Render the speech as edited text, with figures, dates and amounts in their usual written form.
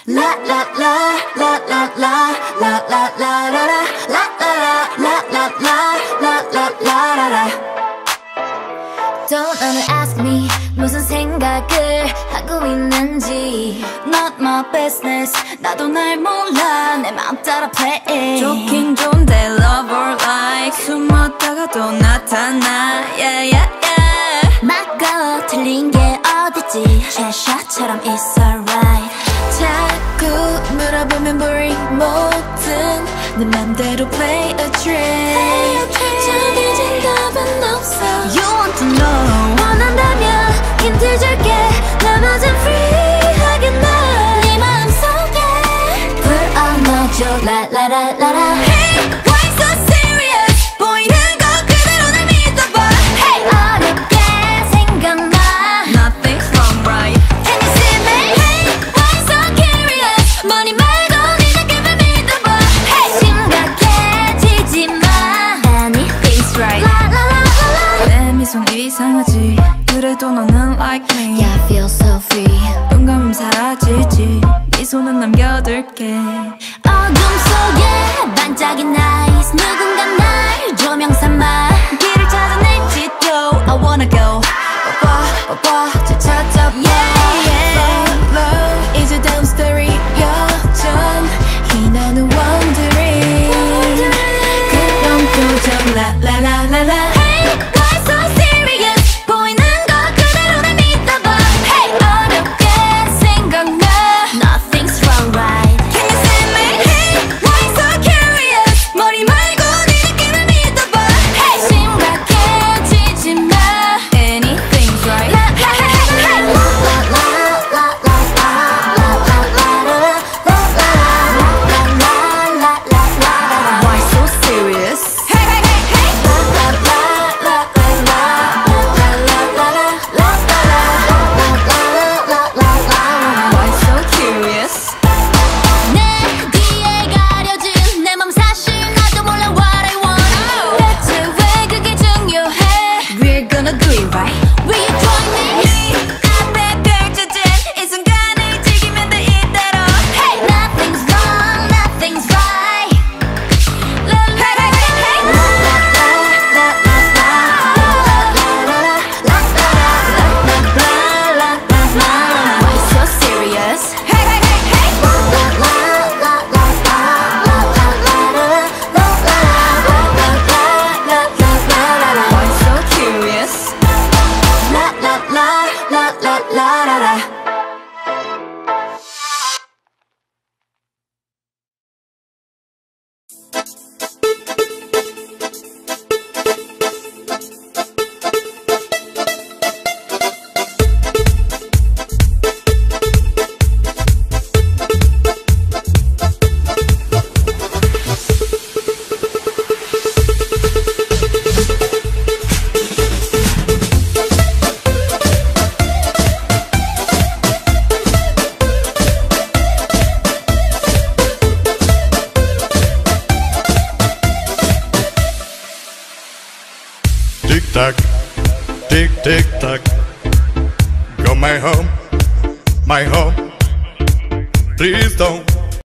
La la la la la la la la la la la la la la la la la la. Don't ever ask me 무슨 생각을 하고 있는지. Not my business. 나도 날 몰라. 내 맘 따라 play. 좋긴 좋은데 love or like 숨었다가 또 나타나. Yeah yeah yeah. 맞고 틀린 게 어딨지. CHESHIRE처럼 it's alright. 자꾸 물어보면 boring 뭐든 내 맘대로 play a trick. 정해진 답은 없어. You want to know. 원한다면 힌트 줄게. 나머진 free하게 나. 네 마음속에 불 안아줘. 라라라라라. Hey, why so serious? 보이는 거 그대로 날 믿어봐. Hey, 어렵게 생각나. Nothing's wrong, right? Can you see me? Hey, why so curious? 머리 말고 네 느낌을 믿어봐. Hey, 심각해지지 마. Anything's right. 라라라라라. 내 미소는 이상하지. 그래도 너는 like me. Yeah, I feel so free. 눈 감으면 사라지지. 미소는 남겨둘게. 어둠 속에 반짝인 eyes. 누군가 날 조명 삼아 길을 찾아낼지도 I wanna go. 봐, 저 찾아. Yeah, yeah. Follow 이제 다음 스토리 여전 희나는 wondering. 그런 표정 라라라라라. Hey, why so serious? 보이는 거 그대로 날 믿어봐. Hey, 어렵게 생각나. Nothing's wrong, right? Can you see me? Hey, why so curious? 머리 말고 네 느낌을 믿어봐. Hey, 심각해지지 마. Anything's right. Why so serious? Hey, hey, hey, hey. Why so curious? 내 뒤에 가려진 내 맘 사실 나도 몰라 what I want. 대체 왜 그게 중요해? We're gonna do it right. Will you join me? 앞에 펼쳐진 이 순간을 즐기면 돼 이대로. Hey, nothing's wrong, nothing's right. Hey, hey, hey, hey. Why so serious? Hey, hey, hey, hey. Why so curious? Tick tock, tick tick tock. Go my home, my home. Please don't